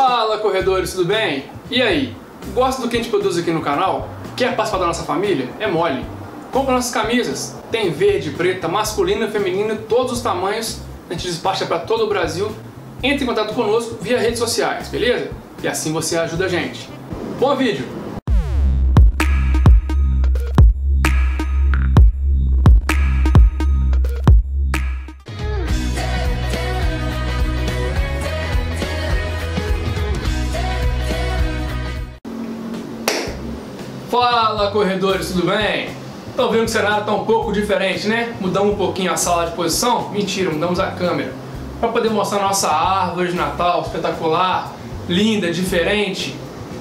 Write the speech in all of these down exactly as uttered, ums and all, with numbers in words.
Fala, corredores, tudo bem? E aí, gosta do que a gente produz aqui no canal? Quer participar da nossa família? É mole. Compra nossas camisas, tem verde, preta, masculina, feminina, todos os tamanhos, a gente despacha para todo o Brasil. Entre em contato conosco via redes sociais, beleza? E assim você ajuda a gente. Bom vídeo! Fala, corredores, tudo bem? Estão vendo que o cenário está um pouco diferente, né? Mudamos um pouquinho a sala de posição? Mentira, mudamos a câmera para poder mostrar nossa árvore de Natal espetacular, linda, diferente.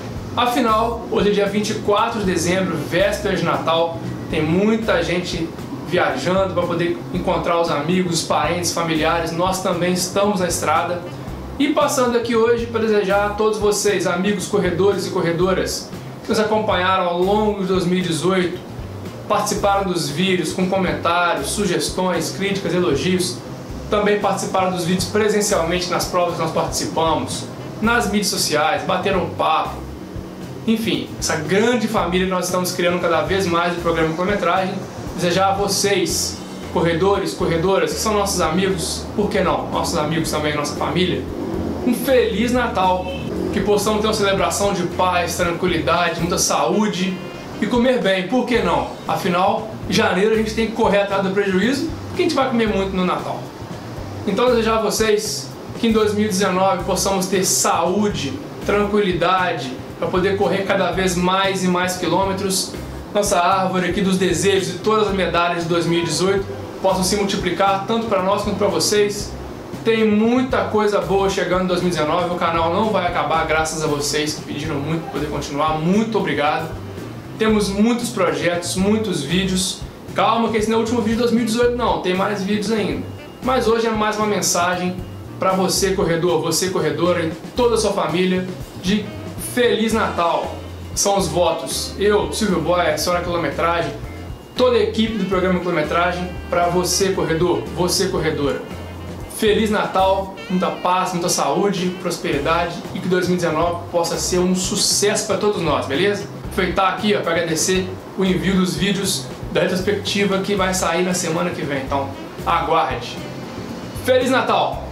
Afinal, hoje é dia vinte e quatro de dezembro, véspera de Natal, tem muita gente viajando para poder encontrar os amigos, os parentes, familiares. Nós também estamos na estrada e passando aqui hoje para desejar a todos vocês, amigos corredores e corredoras, que nos acompanharam ao longo de dois mil e dezoito, participaram dos vídeos com comentários, sugestões, críticas, elogios, também participaram dos vídeos presencialmente nas provas que nós participamos, nas mídias sociais, bateram um papo, enfim, essa grande família que nós estamos criando cada vez mais do programa Quilometragem. Desejar a vocês, corredores, corredoras, que são nossos amigos, por que não, nossos amigos também, nossa família, um Feliz Natal, que possamos ter uma celebração de paz, tranquilidade, muita saúde e comer bem, por que não? Afinal, em janeiro a gente tem que correr atrás do prejuízo, porque a gente vai comer muito no Natal. Então desejar a vocês que em dois mil e dezenove possamos ter saúde, tranquilidade, para poder correr cada vez mais e mais quilômetros. Nossa árvore aqui dos desejos e todas as medalhas de dois mil e dezoito possam se multiplicar tanto para nós quanto para vocês. Tem muita coisa boa chegando em dois mil e dezenove, o canal não vai acabar graças a vocês que pediram muito para poder continuar, muito obrigado. Temos muitos projetos, muitos vídeos. Calma que esse não é o último vídeo de dois mil e dezoito não, tem mais vídeos ainda. Mas hoje é mais uma mensagem para você corredor, você corredora e toda a sua família de Feliz Natal. São os votos, eu, Silvio Boy, a senhora Quilometragem, toda a equipe do programa Quilometragem, para você corredor, você corredora. Feliz Natal, muita paz, muita saúde, prosperidade e que dois mil e dezenove possa ser um sucesso para todos nós, beleza? Aproveitar aqui para agradecer o envio dos vídeos da retrospectiva que vai sair na semana que vem, então aguarde. Feliz Natal!